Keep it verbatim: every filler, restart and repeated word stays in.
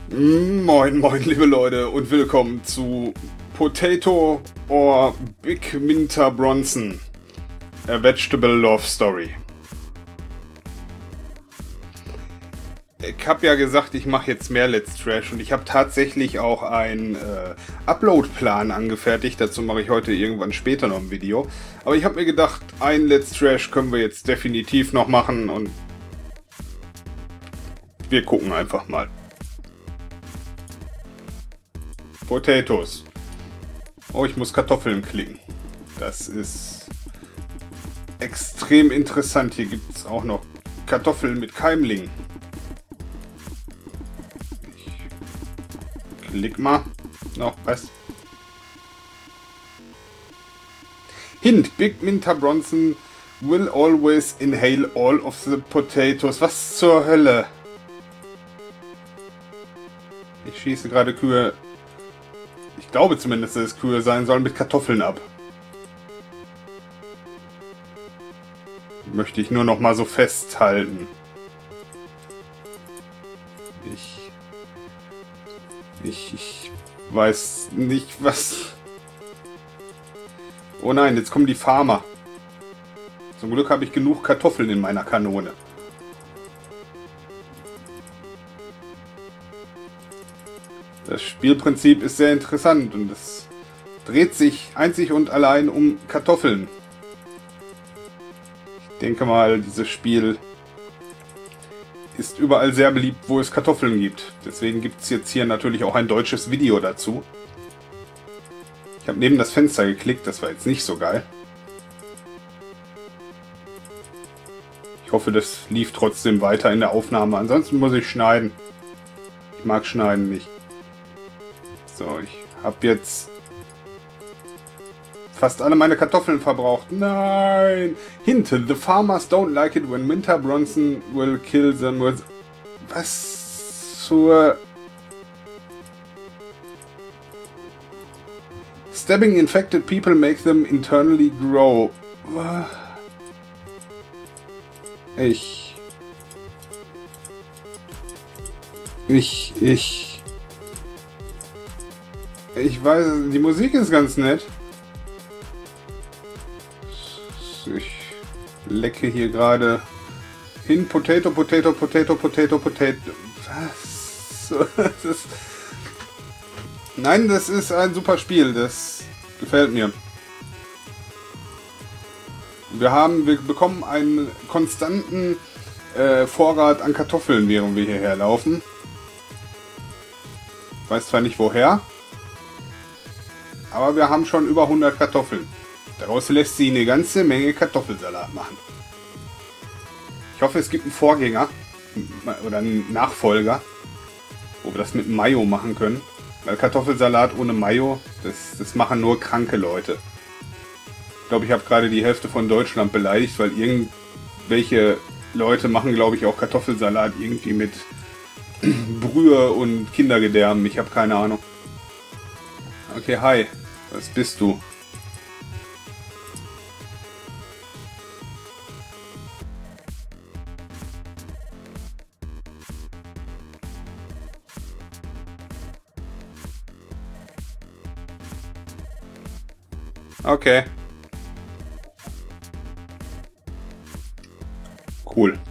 Moin, moin, liebe Leute, und willkommen zu Potato or Big Minter Bronson, a Vegetable Love Story. Ich habe ja gesagt, ich mache jetzt mehr Let's Trash und ich habe tatsächlich auch einen äh, Upload-Plan angefertigt. Dazu mache ich heute irgendwann später noch ein Video. Aber ich habe mir gedacht, ein Let's Trash können wir jetzt definitiv noch machen und wir gucken einfach mal. Potatoes. Oh, ich muss Kartoffeln klicken. Das ist extrem interessant. Hier gibt es auch noch Kartoffeln mit Keimling. Ich klick mal. Noch was? Hint. Big Minter Bronson will always inhale all of the potatoes. Was zur Hölle? Ich schieße gerade Kühe... Ich glaube zumindest, dass es Kühe sein sollen mit Kartoffeln ab. Möchte ich nur noch mal so festhalten. Ich... Ich... Ich weiß nicht, was... Oh nein, jetzt kommen die Farmer. Zum Glück habe ich genug Kartoffeln in meiner Kanone. Das Spielprinzip ist sehr interessant und es dreht sich einzig und allein um Kartoffeln. Ich denke mal, dieses Spiel ist überall sehr beliebt, wo es Kartoffeln gibt. Deswegen gibt es jetzt hier natürlich auch ein deutsches Video dazu. Ich habe neben das Fenster geklickt, das war jetzt nicht so geil. Ich hoffe, das lief trotzdem weiter in der Aufnahme. Ansonsten muss ich schneiden. Ich mag Schneiden nicht. So, ich habe jetzt fast alle meine Kartoffeln verbraucht. Nein! Hint, the farmers don't like it when Minter Bronson will kill them with... Was zur... Stabbing infected people make them internally grow. Ich... Ich... Ich... Ich weiß, die Musik ist ganz nett. Ich lecke hier gerade hin. Potato, Potato, Potato, Potato, Potato. Was? Das ist... Nein, das ist ein super Spiel. Das gefällt mir. Wir haben, wir bekommen einen konstanten äh, Vorrat an Kartoffeln, während wir hierher laufen. Ich weiß zwar nicht woher. Aber wir haben schon über hundert Kartoffeln. Daraus lässt sie eine ganze Menge Kartoffelsalat machen. Ich hoffe, es gibt einen Vorgänger oder einen Nachfolger, wo wir das mit Mayo machen können. Weil Kartoffelsalat ohne Mayo, das, das machen nur kranke Leute. Ich glaube, ich habe gerade die Hälfte von Deutschland beleidigt, weil irgendwelche Leute machen, glaube ich, auch Kartoffelsalat irgendwie mit Brühe und Kindergedärmen. Ich habe keine Ahnung. Okay, hi. Was bist du? Okay. Cool.